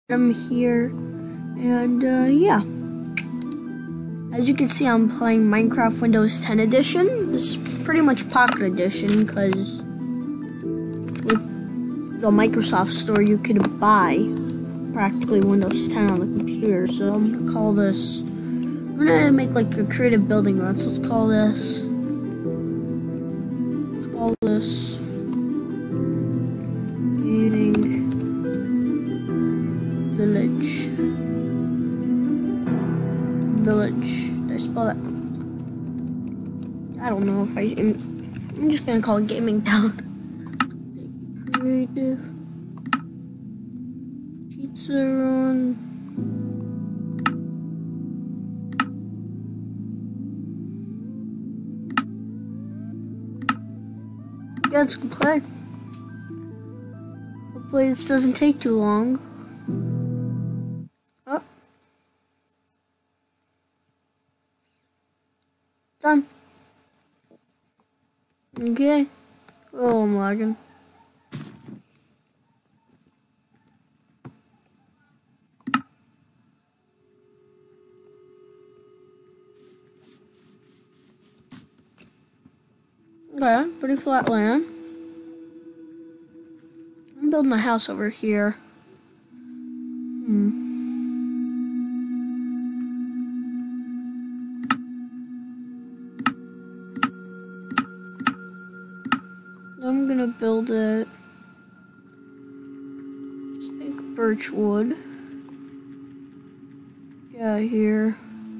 I'm here, and yeah. As you can see, I'm playing Minecraft Windows 10 Edition. This is pretty much Pocket Edition, because with the Microsoft Store, you could buy practically Windows 10 on the computer. So I'm gonna call this, I'm gonna make like a creative building run. So let's call this Gaming Village. Did I spell that? I don't know if I'm just gonna call it Gaming Town. Creative. Cheats are on. Yeah, let's go play. Hopefully this doesn't take too long. Oh. Done. Okay. Oh, I'm lagging. Okay, pretty flat land. I'm building a house over here. I'm gonna build it. Just make birch wood. Get out of here.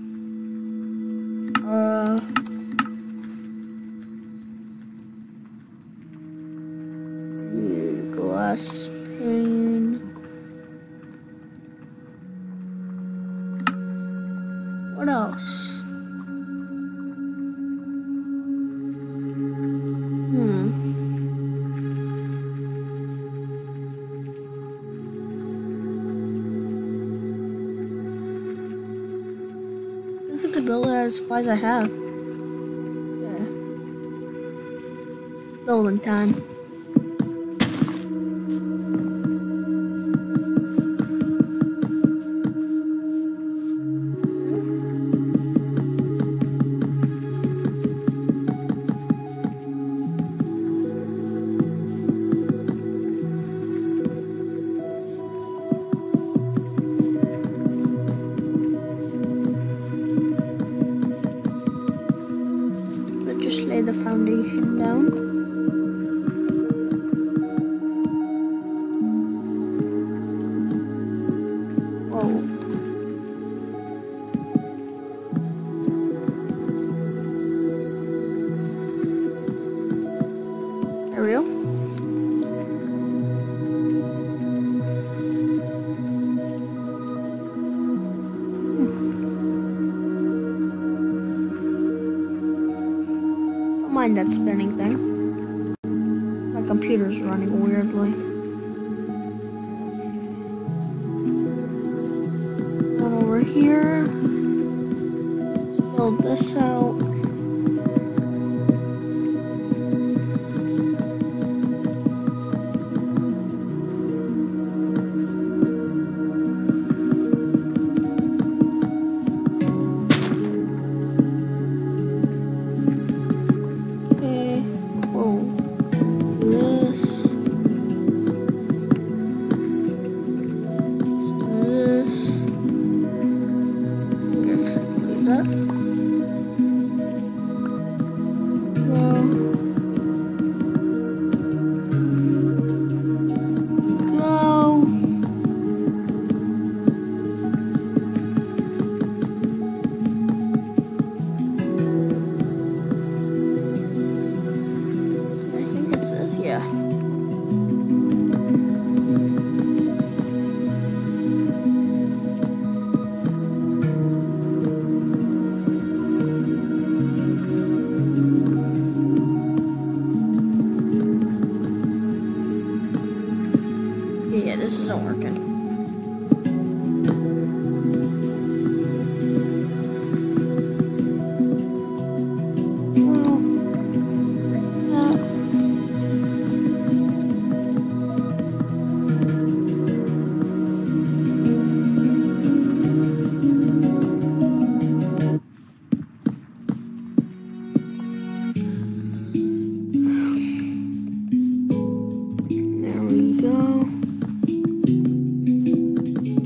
Need glass pane. What else? I think I build it as supplies I have. Yeah. It's building time. Just lay the foundation down. Whoa. There we go. Mind that spinning thing. My computer's running weirdly. Going over here. Let's build this out.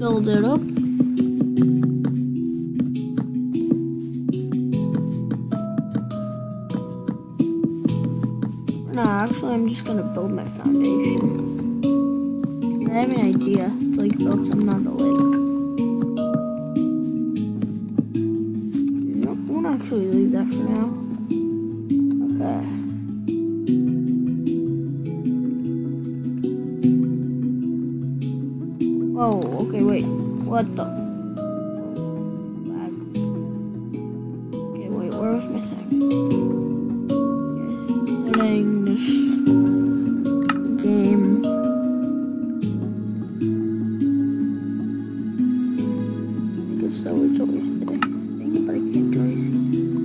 build it up. No, actually, I'm just gonna build my foundation. I have an idea to like build something on the lake. Nope, won't actually leave that for now. Okay. Whoa, okay, wait. What the? Lag. Okay, wait, where was my thing? Okay, settings. Game. I guess that was always there. Dang it, but I can't do anything.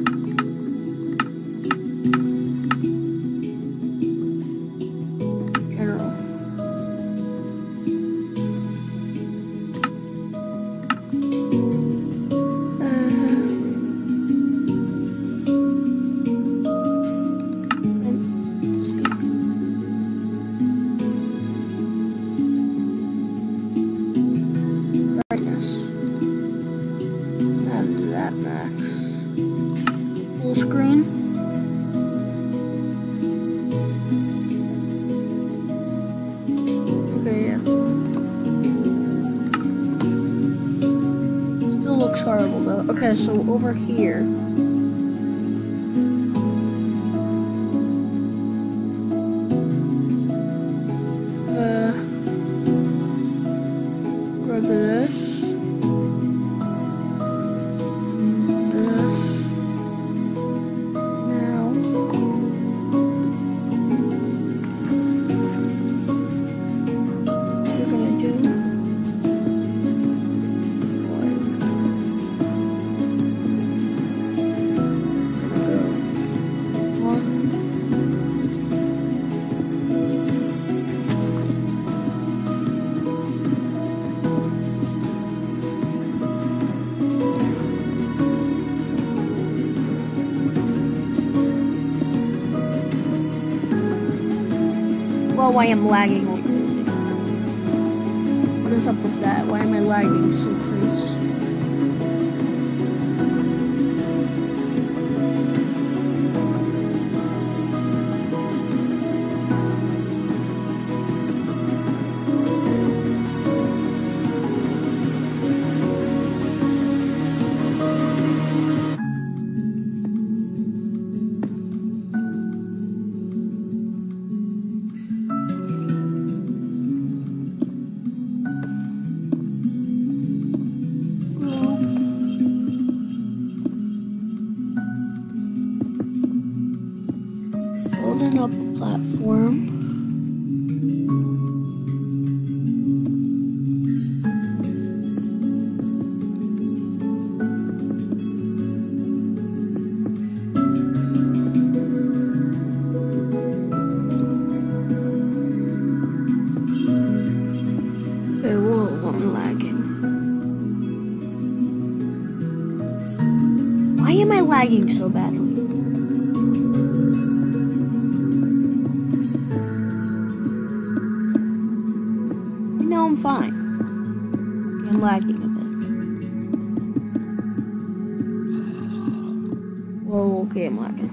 General. Full screen. Okay, yeah. Still looks horrible though. Okay, so over here. Grab this. Well, why I'm lagging like crazy. What is up with that? Why am I lagging so crazy? Building up a platform. Okay, whoa, I'm lagging. Why am I lagging so badly? No, I'm fine. Okay, I'm lagging a bit. Whoa, okay, I'm lagging.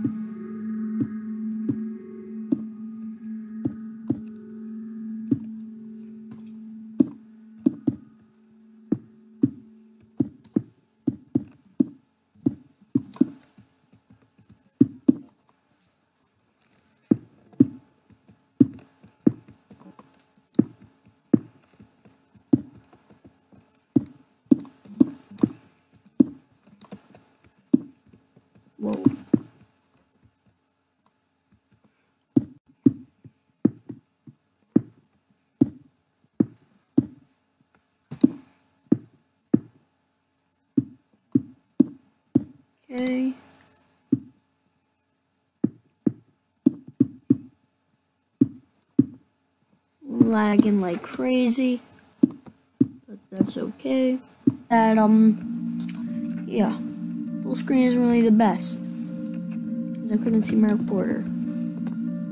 Whoa. Okay. Lagging like crazy, but that's okay. That yeah, full screen isn't really the best because I couldn't see my recorder.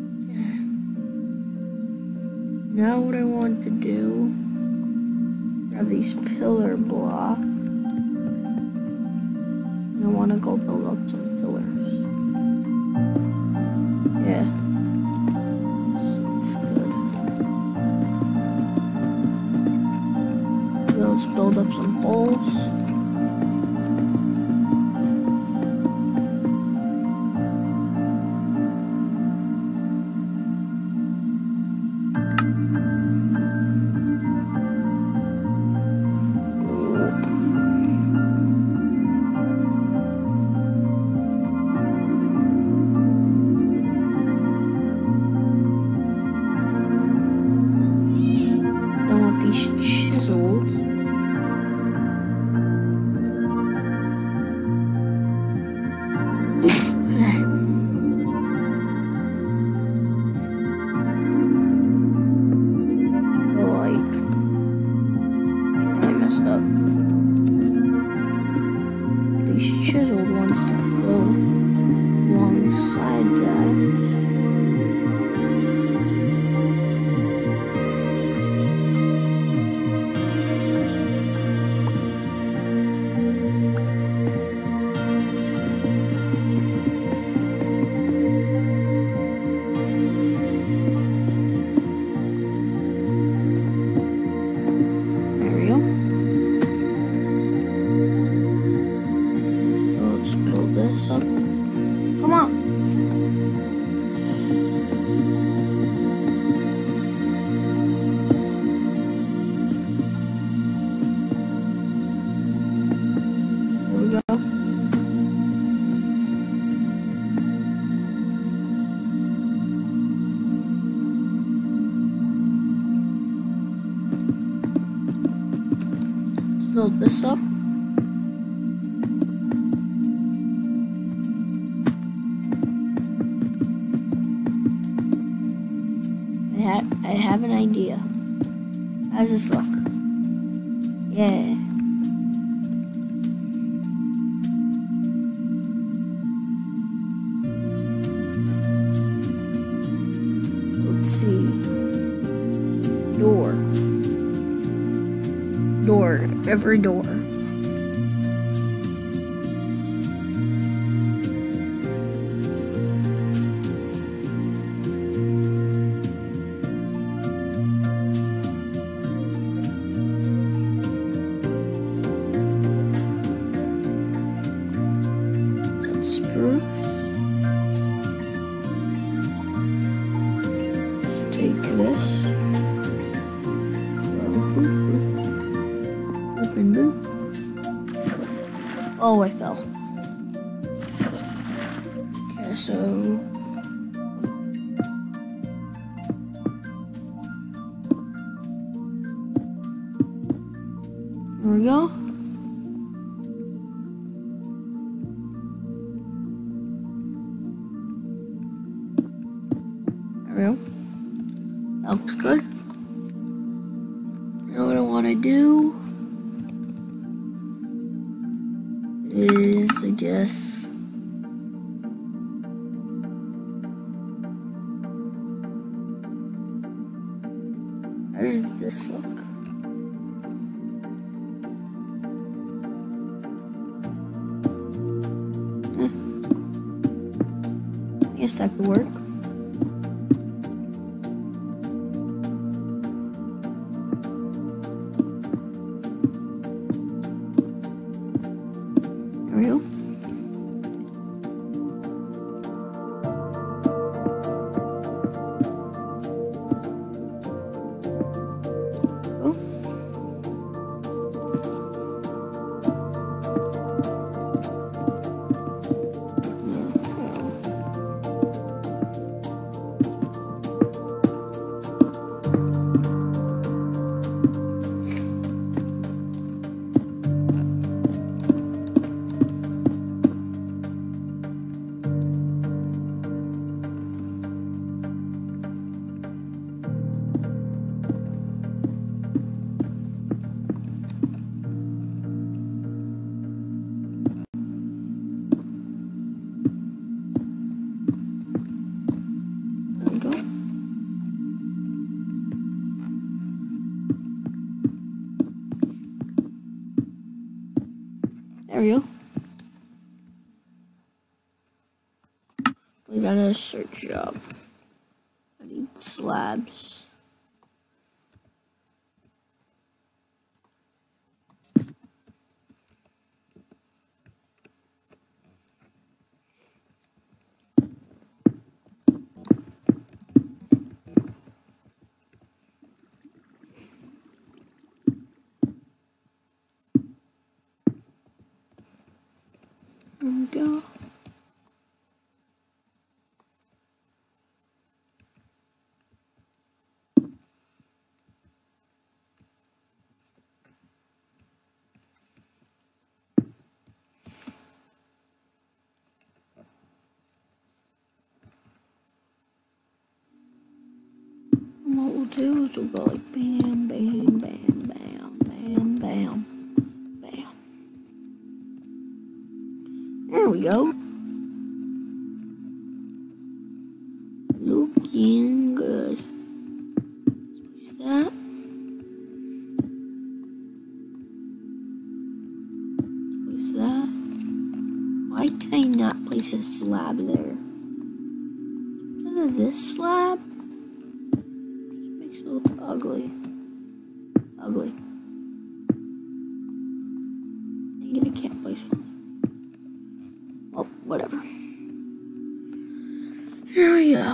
Now what I want to do, Grab these pillar blocks. And I want to go build up some pillars. Yeah. Seems good. Let's build up some poles. Chiseled. I messed up. These chiseled ones to go alongside that. Up. Come on. There we go. Let's build this up. I have an idea. How does this look? Yeah. Let's see. Door. Door. Every door. Spruce. Let's take this. Open boot. Oh, I fell. Okay, so there we go. That looks good. Now what I want to do is, I guess, how does this look? I guess that could work. There we go. There we go. We gotta search up. I need slabs. There we go. And what we'll do is we'll go like bam, bam, bam, bam, bam, bam, bam. There we go. Looking good. What's that? What's that? Why can I not place a slab there? Because of this slab? Just makes it look ugly. Ugly. Dang it, I can't place one. Well, whatever. Here we go.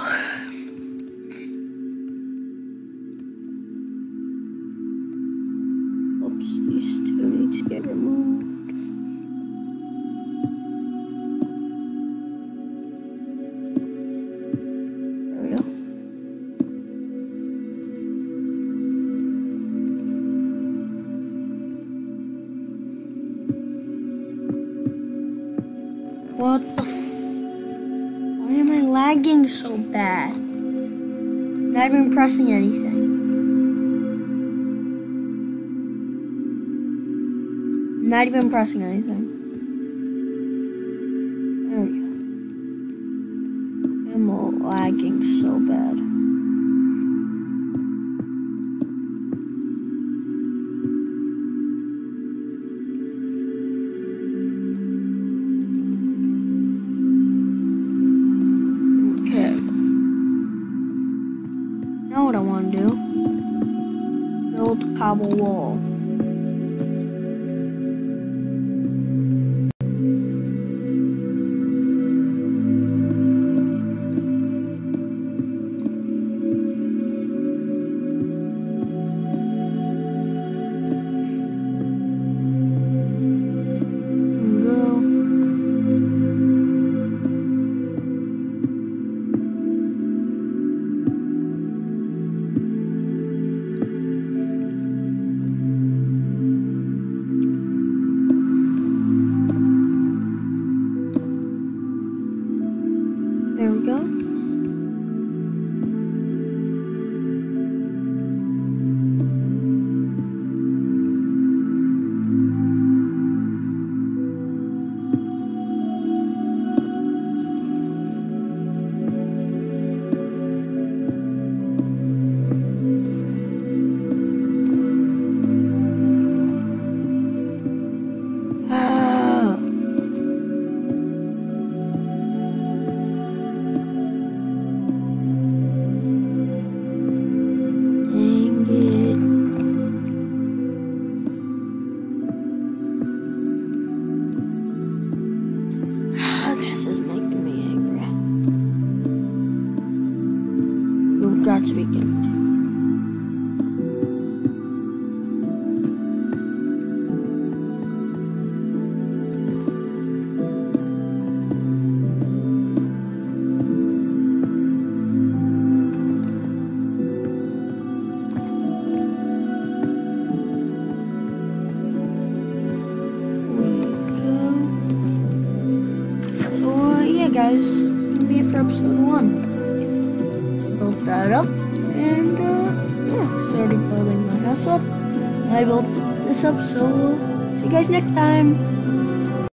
Oops, these two need to get removed. There we go. What the Why am I lagging so bad? Not even pressing anything. Not even pressing anything. There we go. I'm lagging so bad. Okay. Now what I want to do? Build a cobble wall. There we go. This is making me angry. You've got to be kidding me. Guys, it's gonna be it for episode 1. Built that up, and yeah, started building my house up. I built this up, so see you guys next time.